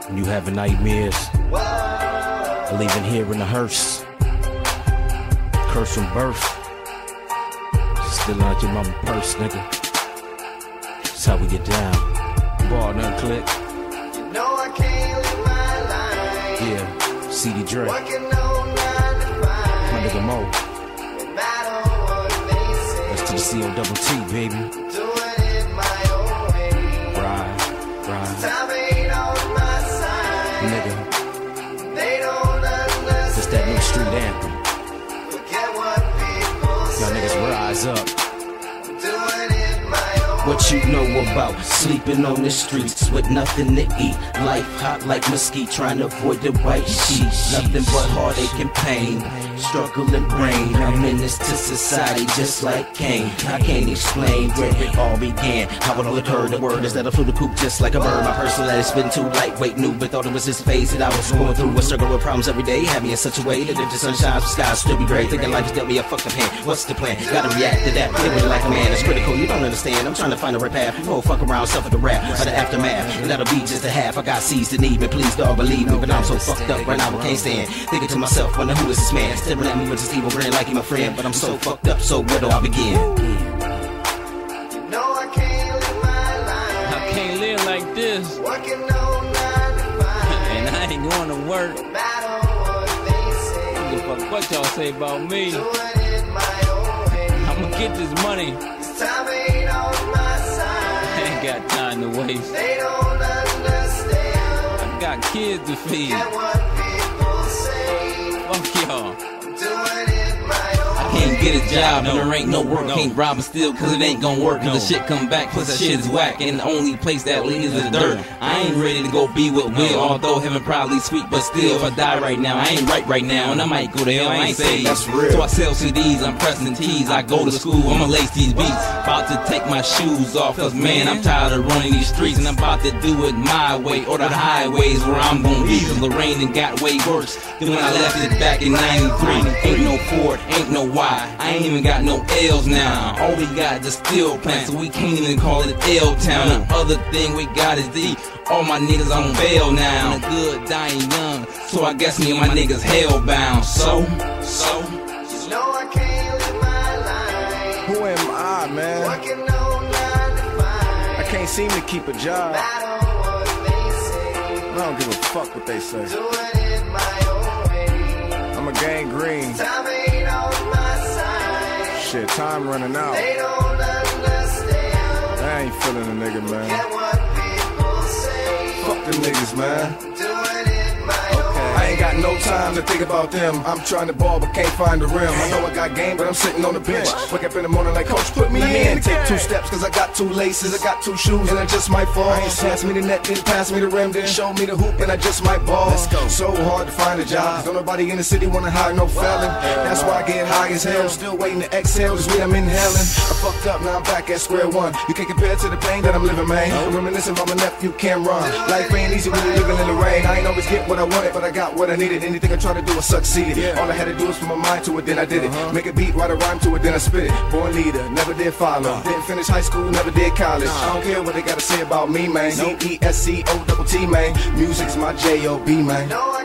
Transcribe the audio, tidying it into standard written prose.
When you having nightmares, or leaving here in the hearse, curse from birth, still out your mama purse, nigga. That's how we get down. Bar none click. You know I can't live my life. Yeah, CD Dre. Working on 9 to 5. My nigga Mo. No matter what they say. That's to the C-O-double-T, baby. Doing it my own way. Ride. Time ain't on my side. Nigga, They don't understand. it's that new street anthem. Forget what people say. Y'all niggas rise up. Doing it my own What you know about sleeping on the streets with nothing to eat? Life hot like mesquite, trying to avoid the white sheets. Nothing but heartache and pain, struggle and brain. I'm a menace to society just like Cain. I can't explain where it all began. How it all occurred, the word is that I flew the coop just like a bird. My personality's been too lightweight, new, but thought it was this phase that I was going through. A struggle with problems every day, had me in such a way that if the sun shines, the skies still be gray. Thinking life has dealt me a fucked up hand. What's the plan? Gotta react to that. Play with it like a man, it's critical, you don't understand. I'm trying to find the right path. People fuck around, suffer the rap or the aftermath, and that'll be just a half. I got seeds to need, but please God believe me. But I'm so fucked up right now I can't stand. Thinking to myself, wonder who is this man? Staring at me with this evil grin like he my friend. But I'm so fucked up, so where do I begin? You know I can't live my life. I can't live like this, Working on 9 to 5. and I ain't going to work. No matter what they say. Give a fuck what y'all say about me. Doing it my own way. I'ma get this money. This time ain't on my side. I ain't got time to waste. They don't understand. I got kids to feed. Get what people say. Fuck y'all. Doing it my own Can't way. get a job and there ain't no work. Can't rob and steal cause it ain't gonna work. Cause the shit come back, plus that shit is whack. And the only place that leads is the dirt. I ain't ready to go be with Will, although heaven probably sweet. But still, if I die right now, I ain't right now. And I might go to hell, I ain't saved. That's real. So I sell CDs, I'm pressing T's. I go to school, I'ma lace these beats. About to take my shoes off, cause man, I'm tired of running these streets. And I'm about to do it my way, or the highways where I'm gonna be. Cause Lorraine done got way worse than when I left it back in 93. Ain't no Ford, ain't no Y. I ain't even got no L's now. All we got is a steel plant, so we can't even call it L-Town. The other thing we got is D. All my niggas on bail now. The good dying young, so I guess me and my niggas hellbound. So You know I can't live my life. Who am I, man? Working on 9 to 5. I can't seem to keep a job. Matter what they say. I don't give a fuck what they say. Doing it my own way. I'm a gangrene. Time ain't on my side. Shit, time running out. They don't understand. I ain't feeling a nigga, man. Get what people say. Fuck them niggas, man. Doing it my own way. I ain't got no time to think about them. I'm trying to ball but can't find the rim. I know I got game but I'm sitting on the bench. Wake up in the morning like, coach, put me in. Take 2 steps cause I got 2 laces. I got 2 shoes and I just might fall. Pass me the net, then pass me the rim, then show me the hoop and I just might ball. Let's go. So hard to find a job. Don't nobody in the city wanna hire no felon. That's why I get high as hell. Still waiting to exhale this weed I'm inhaling. I fucked up, now I'm back at square one. You can't compare to the pain that I'm living, man. I'm reminiscing about my nephew Cameron. Life ain't easy when you're living in the rain. I ain't always get what I wanted, but I got what I needed. Anything I try to do, I succeeded. All I had to do was put my mind to it, then I did it. Make a beat, write a rhyme to it, then I spit it. Born leader, never did follow. Didn't finish high school, never did college. I don't care what they gotta say about me, man. C-E-S-C-O-double-T, man. Music's my J-O-B, man. No, I